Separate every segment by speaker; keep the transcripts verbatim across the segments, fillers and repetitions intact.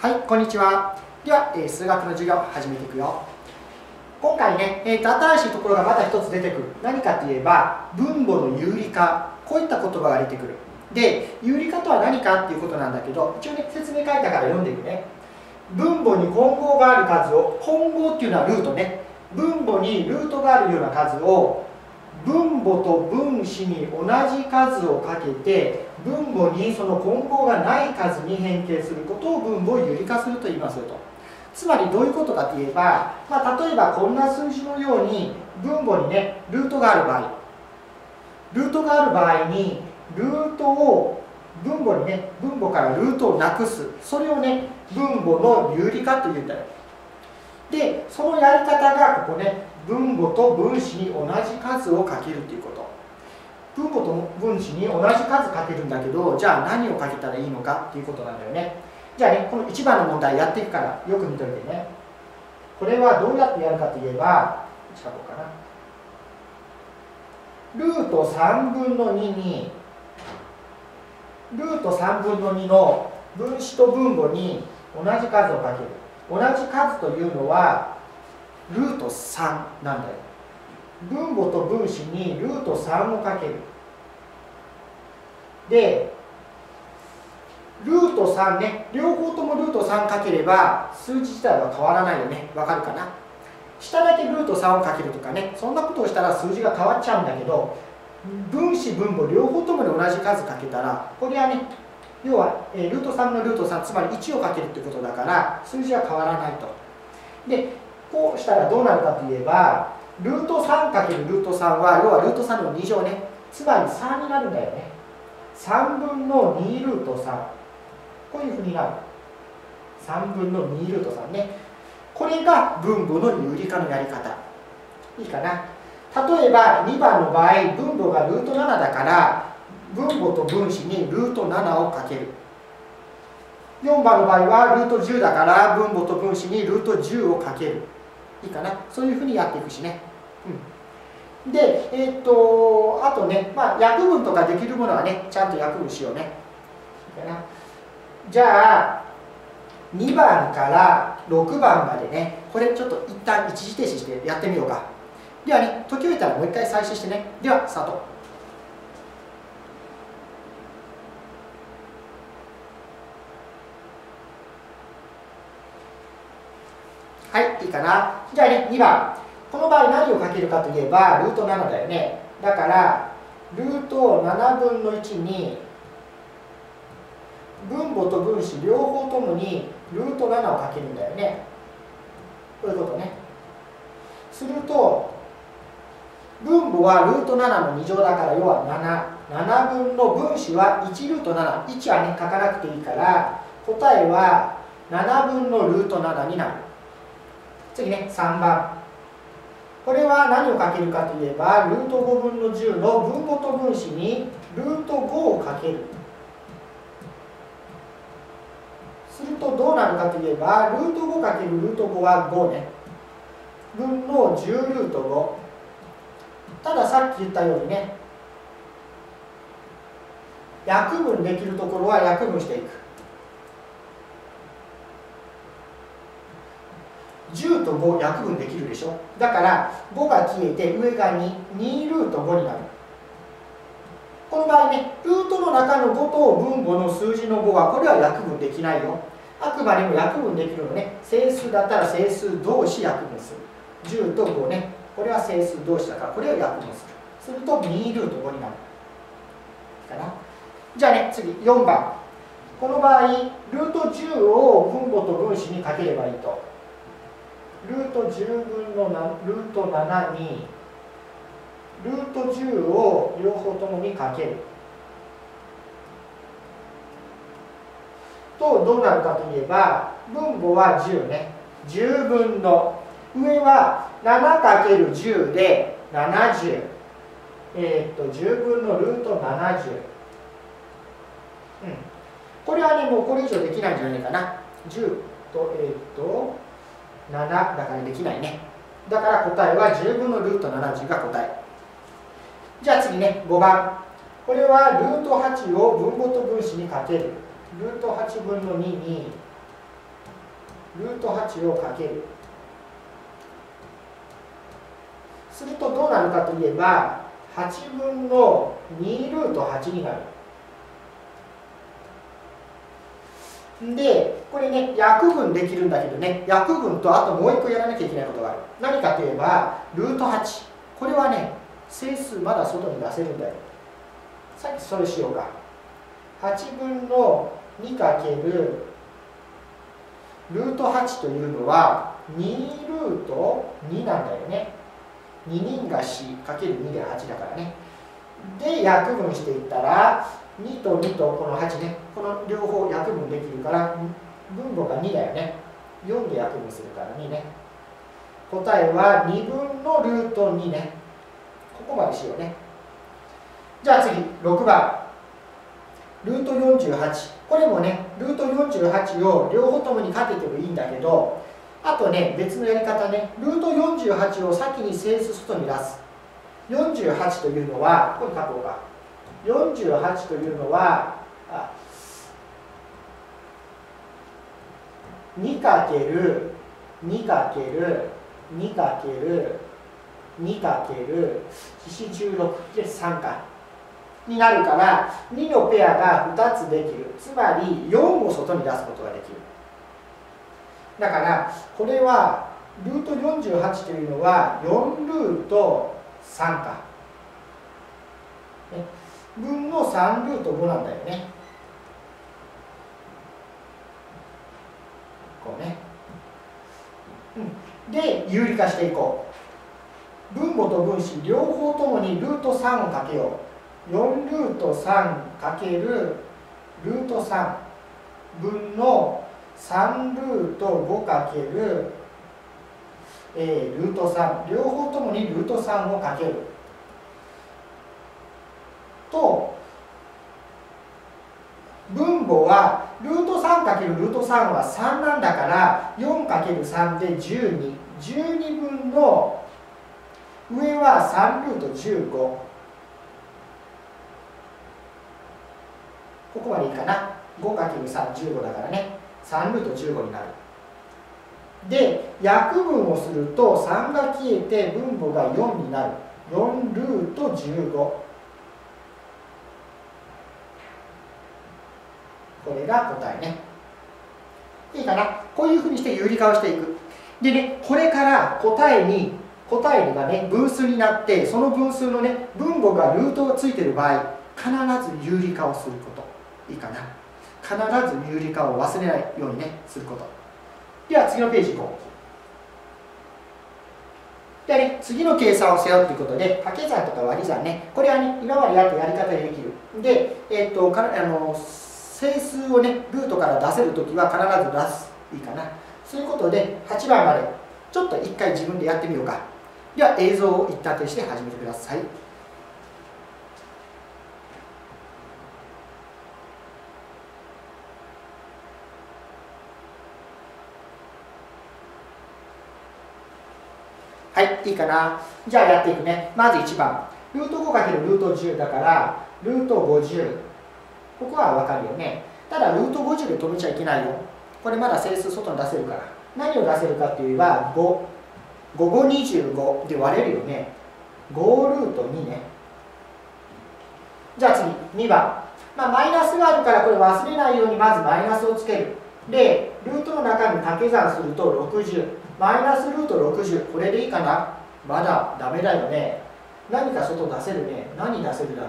Speaker 1: はい、こんにちは。では、えー、数学の授業を始めていくよ。今回ね、えーと、新しいところがまた一つ出てくる。何かといえば、分母の有理化。こういった言葉が出てくる。で、有理化とは何かっていうことなんだけど、一応ね、説明書いたから読んでいくね。分母に混合がある数を、混合っていうのはルートね。分母にルートがあるような数を、分母と分子に同じ数をかけて分母にその混合がない数に変形することを分母を有理化すると言いますよと。つまりどういうことかといえば、まあ、例えばこんな数字のように分母にねルートがある場合ルートがある場合にルートを分母にね分母からルートをなくす、それをね分母の有理化というんだよ。でそのやり方がここね、分母と分子に同じ数をかけるということ。分母と分子に同じ数かけるんだけど、じゃあ何をかけたらいいのかっていうことなんだよね。じゃあね、このいちばんの問題やっていくからよく見といてね。これはどうやってやるかといえば、書こうかな。ルートさんぶんのににルートさんぶんのにの分子と分母に同じ数をかける。同じ数というのはルートさんなんだよ。分母と分子にルートさんをかける。で、ルートさんね、両方ともルートさんかければ数字自体は変わらないよね。わかるかな？下だけルートさんをかけるとかね、そんなことをしたら数字が変わっちゃうんだけど、分子分母両方ともに同じ数かけたら、これはね、要は、えー、ルートさんのルートさん、つまりいちをかけるってことだから数字は変わらないと。で、こうしたらどうなるかといえば、ルートさんかけるルートさんは要はルートさんのに乗ね、つまりさんになるんだよね。さんぶんのにルートさん、こういうふうになる。さんぶんのにルートさんね。これが分母の有理化のやり方。いいかな。例えばにばんの場合、分母がルートななだから分母と分子にルートななをかける。よんばんの場合はルートじゅうだから分母と分子にルートじゅうをかける。いいかな。そういうふうにやっていくしね。うん、で、えー、っとあとね、まあ、約分とかできるものはね、ちゃんと約分しようね。いいかな。じゃあにばんからろくばんまでね、これちょっと一旦一時停止してやってみようか。ではね、解き終えたらもう一回再生してね。ではスタート。はい、いいかな。じゃあね、にばん。この場合何をかけるかといえば、ルートななだよね。だから、ルートななぶんのいちに、分母と分子両方ともにルートななをかけるんだよね。こういうことね。すると、分母はルートななのに乗だから、要はなな。ななぶんの分子はいちルートなな。いちはね、書かなくていいから、答えはななぶんのルートななになる。次ね、さんばん。これは何をかけるかといえば、ルートごぶんのじゅうの分母と分子にルートごをかける。するとどうなるかといえば、ルートごかけるルートごはごね。分のじゅうルートご。たださっき言ったようにね、約分できるところは約分していく。じゅうとご約分できるでしょ。だからごが消えて上がに、にルートごになる。この場合ね、ルートの中のごと分母の数字のごはこれは約分できないよ。あくまでも約分できるのね。整数だったら整数同士約分する。じゅうとごね、これは整数同士だからこれを約分する。するとにルートごになる。かな。じゃあね、次よんばん。この場合、ルートじゅうを分母と分子にかければいいと。ルートじゅうぶんのルートななにルートじゅうを両方ともにかけるとどうなるかといえば、分母はじゅうね、じゅうぶんの上は ななかけるじゅう でななじゅう、えー、っとじゅうぶんのルートななじゅう、うん、これはねもうこれ以上できないんじゃないかな。じゅうとえー、っとななだからできないね。だから答えはじゅうぶんのルートななじゅうが答え。じゃあ次ね、ごばん。これはルートはちを分母と分子にかける。ルートはちぶんのににルートはちをかける。するとどうなるかといえば、はちぶんのにルートはちになる。で、これね、約分できるんだけどね、約分とあともういっこやらなきゃいけないことがある。何かといえば、ルートはち。これはね、整数まだ外に出せるんだよ。さっきそれしようか。はちぶんのにかけるルートはちというのはにルートになんだよね。に人が よん かけるにではちだからね。で、約分していったら、にとにとこのはちね、この両方約分できるから、分母がにだよね。よんで約分するからにね。答えはにぶんのルートにね。ここまでしようね。じゃあ次、ろくばん。ルートよんじゅうはち。これもね、ルートよんじゅうはちを両方ともにかけてもいいんだけど、あとね、別のやり方ね、ルートよんじゅうはちを先に整数外に出す。よんじゅうはちというのは、ここに書こうか。よんじゅうはちというのは、あにかけるにかけるにかけるにかけるよんじゅうろくでさんかになるから、にのペアがふたつできる。つまりよんを外に出すことができる。だからこれはルートよんじゅうはちというのはよんルートさんか、ね、分のさんルートごなんだよね。こうね、うん、で有理化していこう。分母と分子両方ともにルートさんをかけよう。よんルートさんかけるルートさん分のさんルートごかける、えー、ルートさん両方ともにルートさんをかけると、分母はルートさんかけるルートさんはさんなんだから よんかけるさん でじゅうに。じゅうにぶんの上はさんルートじゅうご。ここまでいいかな。ごかけるさん、じゅうごだからね。さんルートじゅうごになる。で、約分をするとさんが消えて分母がよんになる。よんルートじゅうご。これが答えね。いいかな。こういうふうにして有理化をしていく。でね、これから答えに、答えがね、分数になって、その分数のね、分母がルートがついている場合、必ず有理化をすること。いいかな。必ず有理化を忘れないようにね、すること。では次のページ行こう。ではね、次の計算をせよということで、掛け算とか割り算ね、これはね、今までやったやり方でできる。で、えー、っとかあの整数をね、ルートから出せるときは必ず出す。いいかな。そういうことで、はちばんまで、ちょっと一回自分でやってみようか。では、映像を一旦停して始めてください。はい、いいかな。じゃあやっていくね。まずいちばん。ルート ごかける ルートじゅうだから、ルートごじゅう。ここはわかるよね。ただ、ルートごじゅうで止めちゃいけないよ。これまだ整数外に出せるから。何を出せるかって言えば、ご。ご、ご、にじゅうごで割れるよね。ごルートにね。じゃあ次、にばん。まあ、マイナスがあるからこれ忘れないようにまずマイナスをつける。で、ルートの中に掛け算するとろくじゅう。マイナスルートろくじゅう。これでいいかな。まだダメだよね。何か外出せるね。何出せるだろ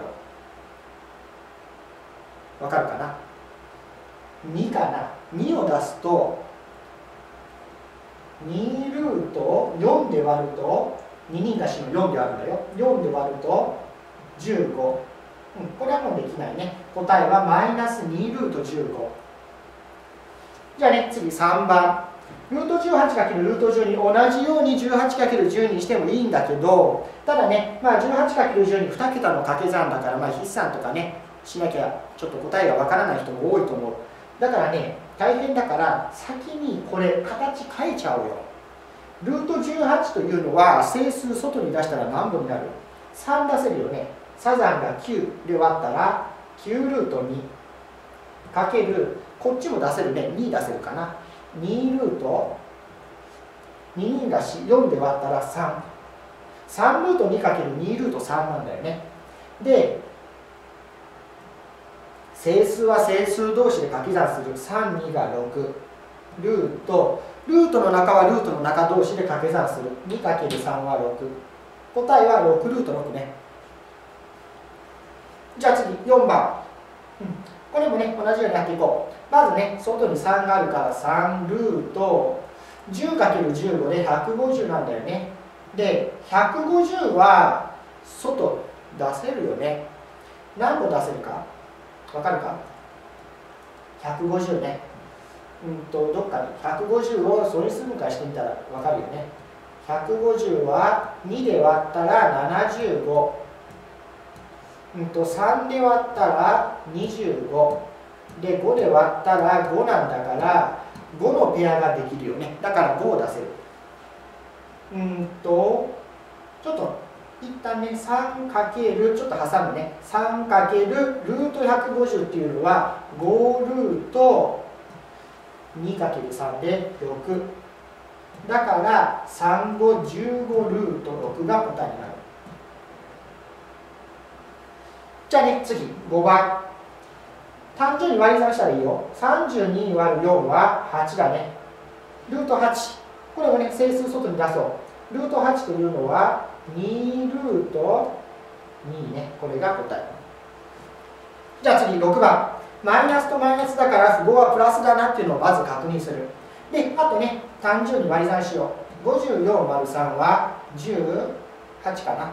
Speaker 1: う。わかるかな。にかな。にを出すと、にルートよんで割ると、に人が死ぬよんで割るんだよ。よんで割るとじゅうご。うん、これはもうできないね。答えはマイナスにルートじゅうご。じゃあね、次さんばん。ルート じゅうはちかける ルートじゅうに、同じように じゅうはちかけるじゅう にしてもいいんだけど、ただね、まあ、じゅうはちかけるじゅうに、に桁の掛け算だから、まあ、筆算とかね、しなきゃちょっと答えがわからない人も多いと思う。だからね、大変だから、先にこれ、形変えちゃおうよ。ルートじゅうはちというのは、整数外に出したら何本になる ?さん 出せるよね。サザンがきゅうで割ったら、きゅうルートにかける、こっちも出せるね、に出せるかな。 にルートににがよんで割ったらさん。さんルート にかけるに ルートさんなんだよね。で、整数は整数同士で掛け算する。さん、にがろく。ルート、ルートの中はルートの中同士で掛け算する。にかけるさん はろく。答えはろくルートろくね。じゃあ次、よんばん。うん、これもね、同じようにやっていこう。まずね、外にさんがあるからさんルート じゅうかけるじゅうご でひゃくごじゅうなんだよね。で、ひゃくごじゅうは外出せるよね。何個出せるかわかるか？ ひゃくごじゅう ね。うんと、どっかにひゃくごじゅうを素因数分解してみたらわかるよね。ひゃくごじゅうはにで割ったらななじゅうご。うんと、さんで割ったらにじゅうご。で、ごで割ったらごなんだから、ごのペアができるよね。だからごを出せる。うんと、ちょっと一旦ね、さんかける、ちょっと挟むね。さんかけるルートひゃくごじゅうっていうのは、ごルート にかけるさん でろく。だから、さん、ご、じゅうごルートろくが答えになる。じゃあね、次、ごばん。単純に割り算したらいいよ。さんじゅうに割るよんははちだね。ルートはち。これをね、整数外に出そう。ルートはちというのはにルートにね。これが答え。じゃあ次、ろくばん。マイナスとマイナスだから符号はプラスだなっていうのをまず確認する。で、あとね、単純に割り算しよう。ごじゅうよん割るさんはじゅうはちかな。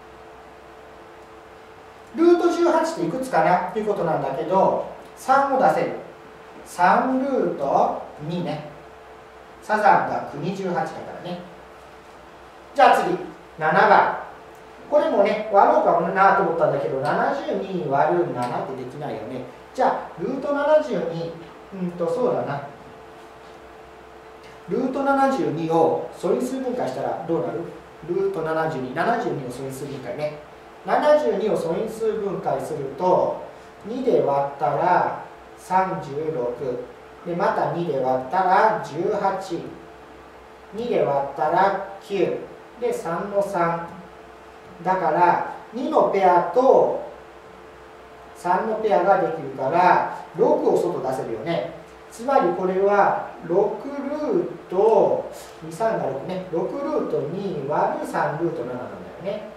Speaker 1: ルートじゅうはちっていくつかなっていうことなんだけど、さんを出せる。さんルートにね。サザンがくにじゅうはちだからね。じゃあ次、ななばん。これもね、割ろうかなと思ったんだけど、ななじゅうに割るななってできないよね。じゃあ、ルートななじゅうに、うんと、そうだな。ルートななじゅうにを素因数分解したらどうなる？ルートななじゅうに、ななじゅうにを素因数分解ね。ななじゅうにを素因数分解すると、にで割ったらさんじゅうろく。で、またにで割ったらじゅうはち。にで割ったらきゅう。で、さんのさん。だから、にのペアとさんのペアができるから、ろくを外出せるよね。つまりこれはろくルート、に、さんがろくね。ろくルートに割るさんルートなななんだよね。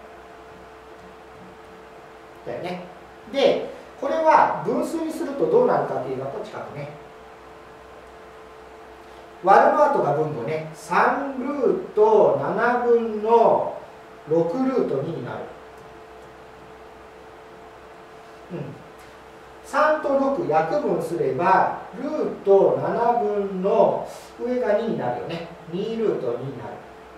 Speaker 1: だよね。で、これは分数にするとどうなるかっていうのと近くね。割るの後が分母ね。さんルートななぶんのろくルートにになる。うん。さんとろく約分すれば、ルートななぶんの上がにになるよね。にルートにになる。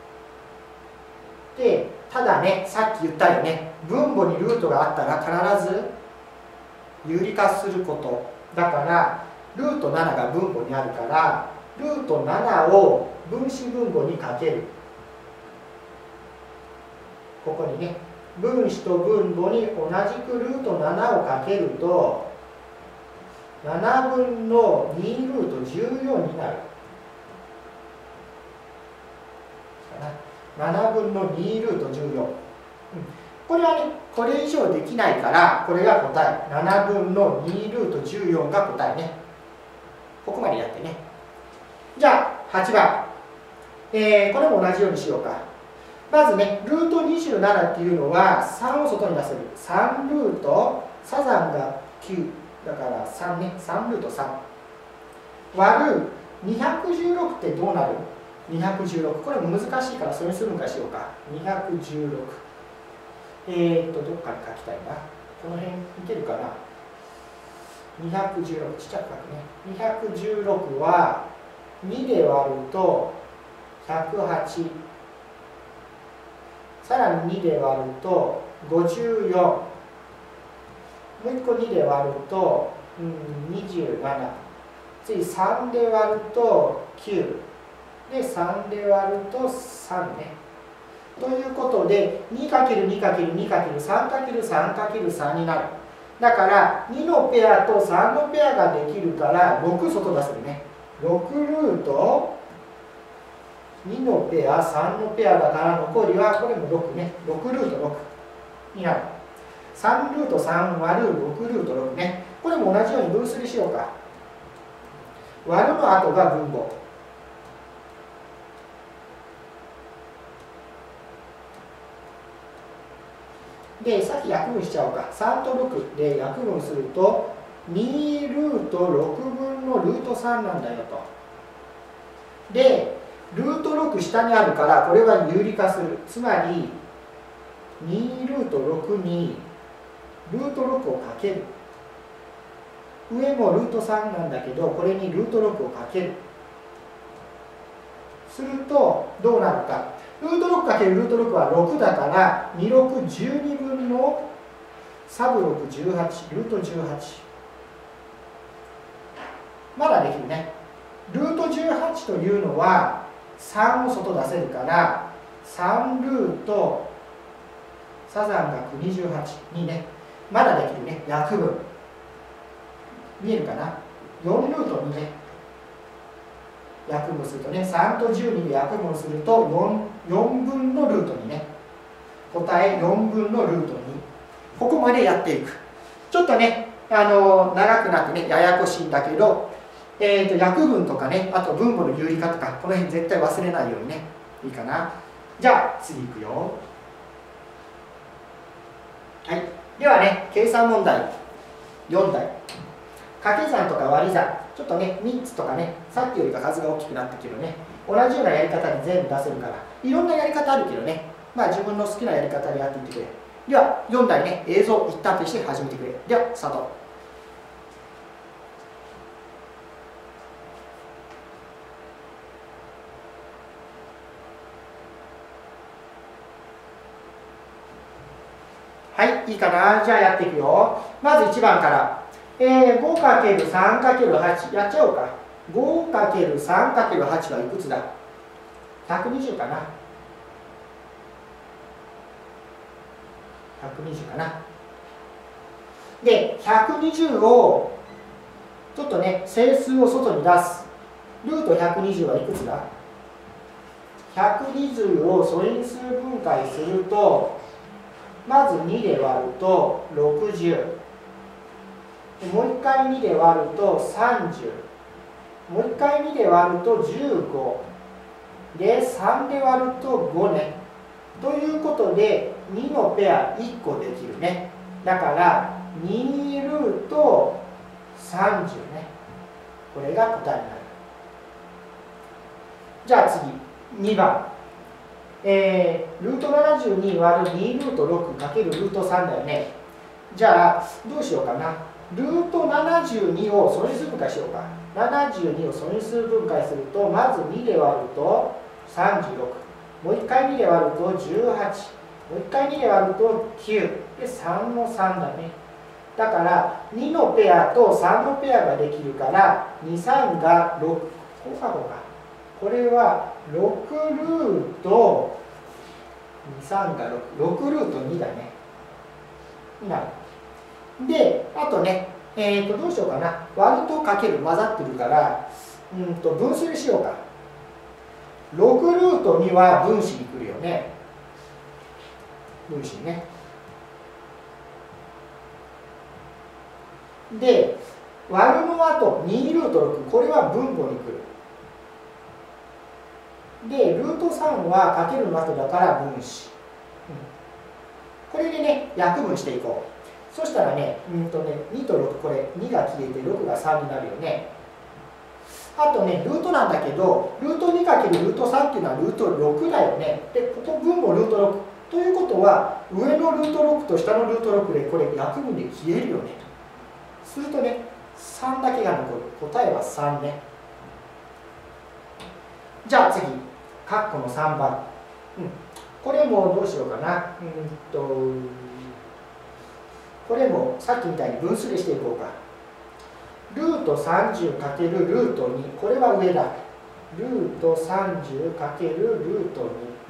Speaker 1: で、ただね、さっき言ったよね。分母にルートがあったら必ず有理化すること。だから、ルートななが分母にあるから、ルートななを分子分母にかける。ここにね、分子と分母に同じくルートななをかけると、ななぶんのにルートじゅうよんになる。ななぶんのにルートじゅうよん。うん、これはね、これ以上できないから、これが答え。ななぶんのにルートじゅうよんが答えね。ここまでやってね。じゃあ、はちばん。えー、これも同じようにしようか。まずね、ルートにじゅうななっていうのはさんを外に出せる。さんルート、サザンがきゅう。だからさんね、さんルートさん。割るにひゃくじゅうろくってどうなる？にひゃくじゅうろく。これも難しいから素因数分解しようか。にひゃくじゅうろく。えーっと、どっかに書きたいな。この辺いけるかな。にひゃくじゅうろく、ちっちゃく書くね。にひゃくじゅうろくはにで割るとひゃくはち。さらににで割るとごじゅうよん。もういっこにで割ると、うん、にじゅうなな。次さんで割るときゅう。で、さんで割るとさんね。ということで、にかけるにかけるにかけるさんかけるさんかけるさん になる。だから、にのペアとさんのペアができるから、ろく外出せるね。 ろくルートにのペア、さんのペアだから残りはこれもろくね、ろくルートろくになる。さんルートさん割るろくルートろくね。これも同じように分数にしようか。割るの後が分母。で、さっき約分しちゃおうか。さんとろくで約分すると、にルートろくぶんのルートさんなんだよと。で、ルートろく下にあるから、これは有理化する。つまり、にルートろくにルートろくをかける。上もルートさんなんだけど、これにルートろくをかける。すると、どうなるか。ルートろくかけるルートろくはろくだから、にろくじゅうにぶんのサブろくじゅうはち、ルートじゅうはち。まだできるね。ルートじゅうはちというのはさんを外出せるから、さんルートサザン額にじゅうはちにね、まだできるね。約分。見えるかな ?よん ルートにね、約分するとね、さんとじゅうにで約分すると 4, よんぶんのルートにね、答えよんぶんのルートに、ここまでやっていく。ちょっとね、あの長くなってね、ややこしいんだけど、えーと、約分とかね、あと分母の有理化とか、この辺絶対忘れないようにね、いいかな。じゃあ、次いくよ。はい。ではね、計算問題よんだい。掛け算とか割り算。ちょっとね、みっつとかね、さっきよりか数が大きくなったけどね、同じようなやり方で全部出せるから、いろんなやり方あるけどね、まあ自分の好きなやり方でやってみてくれ。では、よんだいね、映像一旦として始めてくれ。では、スタート。はい、いいかな。じゃあやっていくよ。まずいちばんから。えー、ごかけるさんかけるはち やっちゃおうか。ごかけるさんかけるはち はいくつだ ?ひゃくにじゅう かな。ひゃくにじゅうかな。で、ひゃくにじゅうを、ちょっとね、整数を外に出す。ルートひゃくにじゅうはいくつだ ?ひゃくにじゅう を素因数分解すると、まずにで割るとろくじゅう。もういっかいにで割るとさんじゅう。もういっかいにで割るとじゅうご。で、さんで割るとごね。ということで、にのペアいっこできるね。だから、にルートさんじゅうね。これが答えになる。じゃあ次、にばん。えー、ルートななじゅうに割るにルートろくかけるルートさんだよね。じゃあ、どうしようかな。ルートななじゅうにを素因数分解しようか。ななじゅうにを素因数分解すると、まずにで割るとさんじゅうろく。もういっかいにで割るとじゅうはち。もういっかいにで割るときゅう。で、さんのさんだね。だから、にのペアとさんのペアができるから、に、さんがろく。こうか、こうか。これはろくルートに、さんがろく。ろくルートにだね。なる。で、あとね、えーと、どうしようかな。割るとかける混ざってるから、うんと分子にしようか。ろくルートには分子に来るよね。分子にね。で、割るの後にルートろく、これは分母に来る。で、ルートさんはかけるの後だから分子。うん、これでね、約分していこう。そしたらね、うんとね、にとろく、これにが消えてろくがさんになるよね。あとね、ルートなんだけど、ルートにかけるルートさんっていうのはルートろくだよね。で、ここ分母ルートろく。ということは、上のルートろくと下のルートろくで、これ約分で消えるよね。するとね、さんだけが残る。答えはさんね。じゃあ次、括弧のさんばん。うん、これもどうしようかな。うんと、これもさっきみたいに分数でしていこうか。ルートさんじゅうかけるルートに、これは上だ。ルートさんじゅうかけるルート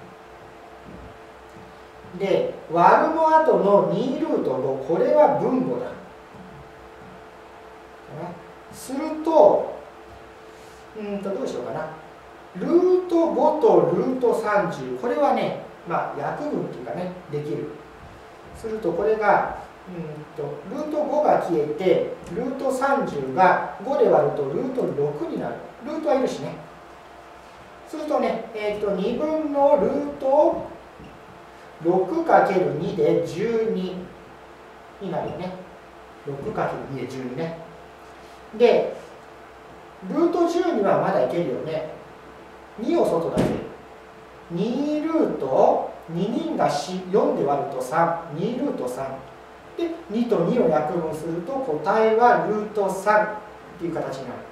Speaker 1: に。で、割るの後のにルートご、これは分母だ。すると、 うんとどうしようかな。ルートごとルートさんじゅう、これはね、まあ約分っていうかね、できる。するとこれが、うんとルートごが消えて、ルートさんじゅうがごで割るとルートろくになる。ルートはいるしね。するとね、えー、とにぶんのルート ろくかけるに でじゅうにになるよね。ろくかけるに でじゅうにね。で、ルートじゅうにはまだいけるよね。にを外出せる。にルートに人がよんで割るとさん、にルートさん。で、にとにを約分すると答えはルートさんっていう形になる。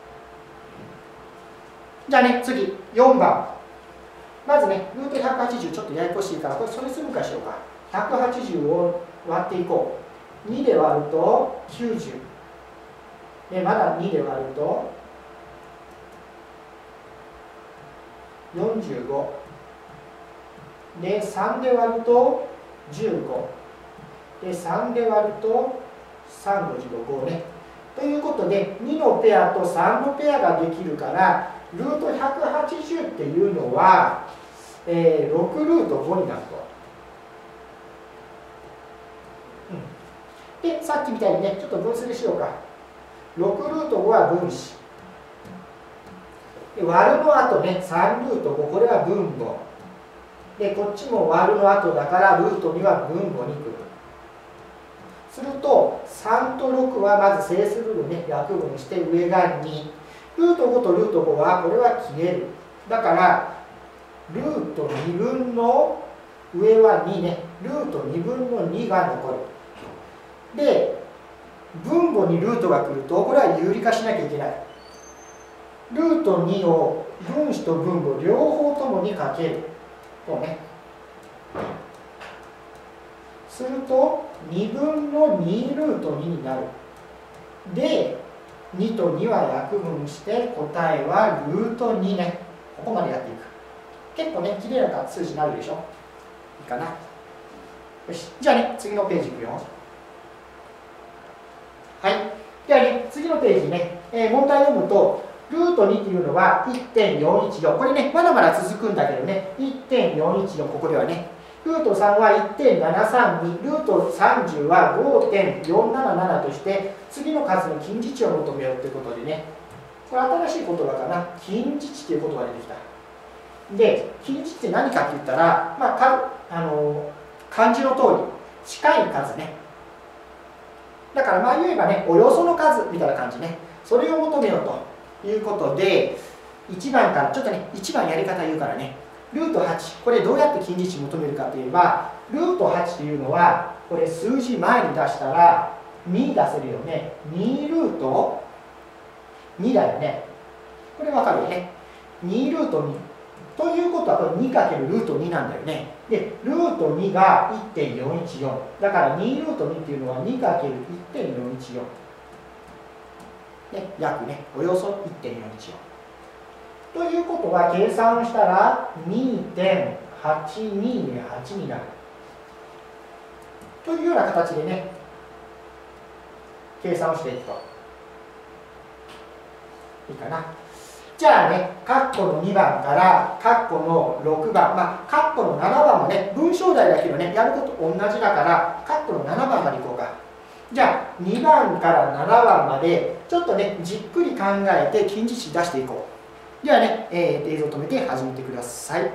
Speaker 1: じゃあね、次、よんばん。まずね、ルートひゃくはちじゅうちょっとややこしいから、これそれするかしようか。ひゃくはちじゅうを割っていこう。にで割るときゅうじゅう。で、まだにで割るとよんじゅうご。で、さんで割るとじゅうご。で、さんで割るとさん、ご、じゅうご、ごね。ということで、にのペアとさんのペアができるから、ルートひゃくはちじゅうっていうのは、えー、ろくルートごになると。うん、で、さっきみたいにね、ちょっと分数しようか。ろくルートごは分子。で割るの後ね、さんルートご、これは分母。で、こっちも割るの後だから、ルートには分母に来る。すると、さんとろくはまず整数部分ね、約分して上がに。ルートごとルートごは、これは消える。だから、ルートにぶんの上はにね、ルートにぶんのにが残る。で、分母にルートが来ると、これは有理化しなきゃいけない。ルートにを分子と分母両方ともにかける。とね。すると、にぶんのにルートにになる。で、にとには約分して答えはルートにね。ここまでやっていく。結構ね、きれいな数字になるでしょ。いいかな。よし。じゃあね、次のページいくよ。はい。ではね、次のページね、えー、問題読むと、ルートにっていうのは いってんよんいちよん。これね、まだまだ続くんだけどね、いってんよんいちよん、ここではね。ルートさんは いってんななさんに、ルートさんじゅうは ごてんよんなななな として、次の数の近似値を求めようということでね、これ新しい言葉かな、近似値という言葉が出てきた。で、近似値って何かって言ったら、まあ、かあの漢字の通り、近い数ね。だからまあ言えばね、およその数みたいな感じね。それを求めようということで、いちばんから、ちょっとね、いちばんやり方言うからね、ルートはち、これどうやって近似値求めるかといえば、ルートはちというのは、これ数字前に出したらに出せるよね。にルートにだよね。これわかるよね。にルートに。ということは、これにかけるルートになんだよね。で、ルートにが いってんよんいちよん。だからにルートにっていうのは にかけるいってんよんいちよん。ね、約ね、およそ いってんよんいちよん。ということは、計算をしたら にてんはちにーはち になる。というような形でね、計算をしていくと。いいかな。じゃあね、カッコのにばんからカッコのろくばん、まあ、カッコのななばんもね、文章題だけどね、やること同じだから、カッコのななばんまでいこうか。じゃあ、にばんからななばんまで、ちょっとね、じっくり考えて近似値出していこう。ではね、えー、映像を止めて始めてください。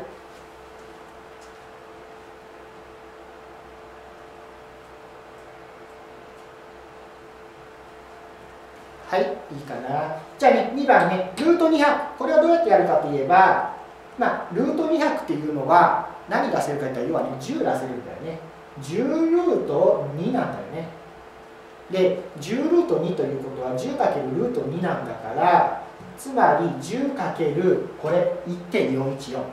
Speaker 1: はい、いいかな。じゃあね、にばんね、ルートにひゃく。これはどうやってやるかといえば、まあ、ルートにひゃくっていうのは、何出せるかといったら、要はね、じゅう出せるんだよね。じゅうルートになんだよね。で、じゅうルートにということは、じゅうかけるルートになんだから、つまり じゅうかける これ いってんよんいちよん。うん、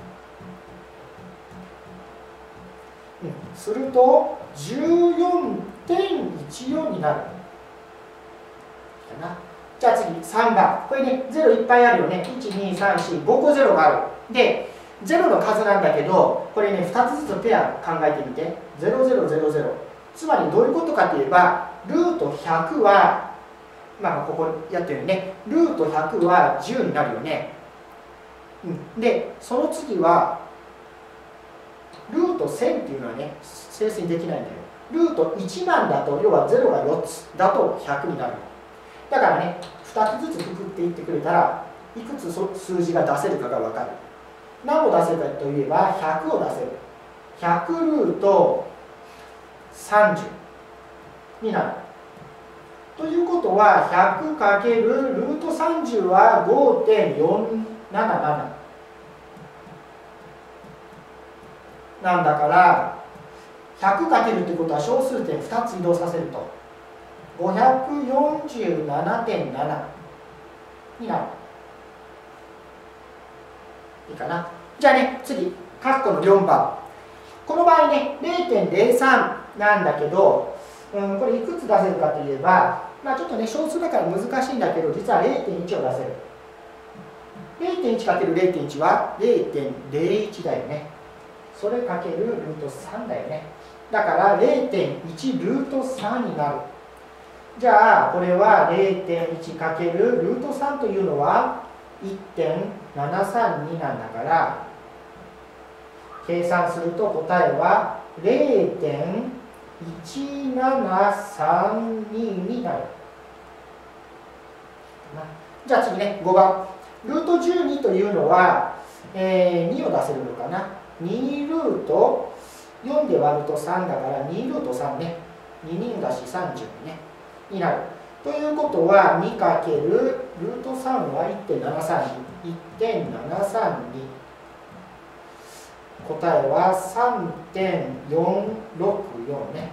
Speaker 1: すると、じゅうよんてんいちよん になる。じゃあ次、さんばん。これね、ゼロいっぱいあるよね。いち、に、さん、よん、ごこゼロがある。で、ゼロの数なんだけど、これね、ふたつずつペア考えてみて。ゼロゼロゼロゼロ。つまりどういうことかといえば、ルートひゃくはまあここやってるようにね、ルートひゃくはじゅうになるよね。うん、でその次はルートせんっていうのはね整数にできないんだよ。ルートいちまんだと、要はゼロがよっつだとひゃくになるの。だからねふたつずつくくっていってくれたらいくつ数字が出せるかが分かる。何を出せるかといえばひゃくを出せる。ひゃくルートさんじゅうになる。ということは ひゃくかける ルートさんじゅうは ごてんよんななな なんだから、ひゃくかけるってことは小数点ふたつ移動させると ごひゃくよんじゅうななてんなな になる。いいかな。じゃあね、次括弧のよんばん。この場合ね れいてんれいさん なんだけど、うん、これいくつ出せるかといえば、まあ、ちょっとね小数だから難しいんだけど、実は れいてんいち を出せる。 れいてんいちかけるれいてんいち は れいてんれいいち だよね。それかけるルートさんだよね。だから れいてんいち ルートさんになる。じゃあこれは れいてんいちかけるルートさんというのは いってんななさんに なんだから、計算すると答えは れいてんいちななさんに になる。じゃあ次ね、ごばん。ルートじゅうにというのは、えー、にを出せるのかな。にルートよんで割るとさんだからにルートさんね。に人だしさんじゅうね。になる。ということは にかける ルートさんは いってんななさんに。いってんななさんに。答えは さんてんよんろくよん ね。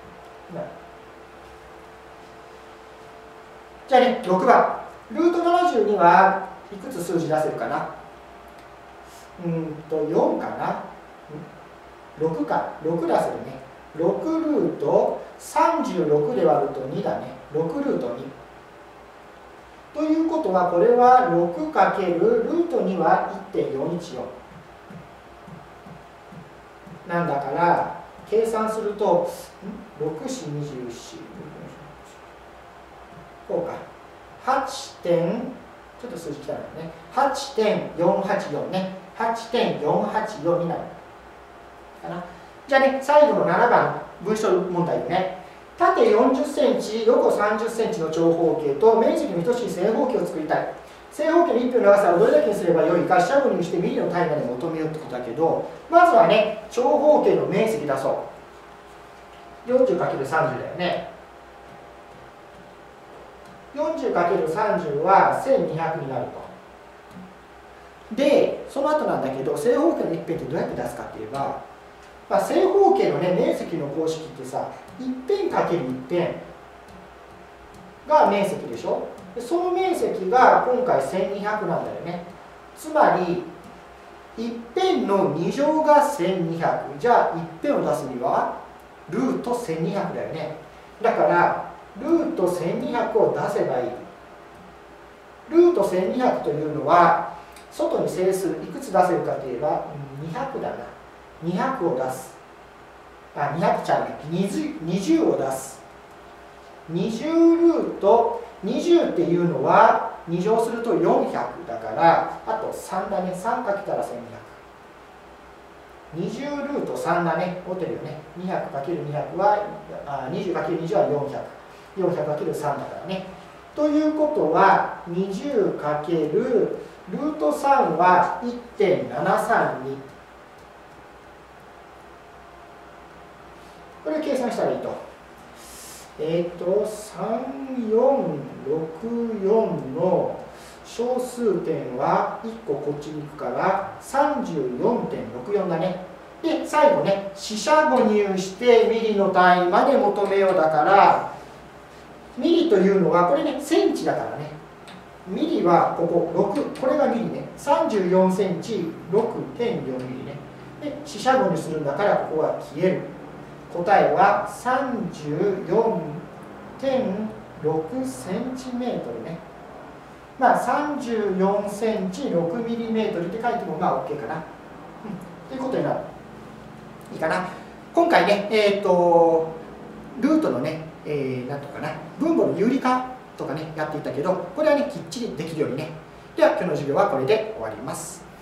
Speaker 1: じゃあね、ろくばん。ルートななじゅうにはいくつ数字出せるかな。うんとよんかな。ろくか。ろく出せるね。ろくルートさんじゅうろくで割るとにだね。ろくルートに。ということはこれは ろくかける ルートには いってんよんいちよん なんだから、計算するとろく、よん、にじゅうよん、こうかはち点、ちょっと数字きたらね はちてんよんはちよん ね。はちてんよんはちよん になるかな。じゃあね、最後のななばん文章問題でね、縦よんじゅっセンチ、横さんじゅっセンチの長方形と面積の等しい正方形を作りたい。正方形のいっぴょうの長さをどれだけにすればよいか四捨五入してミリの単位まで求めようってことだけど、まずはね、長方形の面積出そう。よんじゅうかけるさんじゅう だよね。よんじゅうかけるさんじゅう はせんにひゃくになると。で、その後なんだけど、正方形の一辺ってどうやって出すかって言えば、まあ、正方形のね、面積の公式ってさ、一辺かける一辺が面積でしょ。でその面積が今回せんにひゃくなんだよね。つまり、一辺のに乗がせんにひゃく。じゃあ、一辺を出すには、ルートせんにひゃくだよね。だから、ルートせんにひゃくを出せばいい。ルートせんにひゃくというのは、外に整数いくつ出せるかといえば、にひゃくだな。にひゃくを出す。あ、にひゃくちゃうね。にじゅうを出す。にじゅうルート、にじゅうっていうのは、に乗するとよんひゃくだから、あとさんだね。さんかけたらせんにひゃく。にじゅうルートさんだね。持ってるよね。にひゃくかけるにひゃく は、あ にじゅうかけるにじゅう はよんひゃく。よんひゃくかけるさんだからね。ということは、にじゅうかけるルートさんは いってんななさんに。これを計算したらいいと。えっ、ー、と、さんよんろくよんの小数点はいっここっちに行くから さんじゅうよんてんろくよん だね。で、最後ね、四捨五入してミリの単位まで求めようだから、ミリというのは、これね、センチだからね。ミリはこころく、これがミリね。さんじゅうよんセンチ、ろくてんよんミリね。で、四捨五入するんだから、ここは消える。答えは さんじゅうよんてんろくセンチメートルね。まあ、さんじゅうよんセンチろくミリメートルって書いてもまあ OK かな。うん。ということになる。いいかな。今回ね、えっ、ー、と、ルートのね、えー、なんとかな、分母の有理化とかねやっていたけど、これはねきっちりできるようにね。では今日の授業はこれで終わります。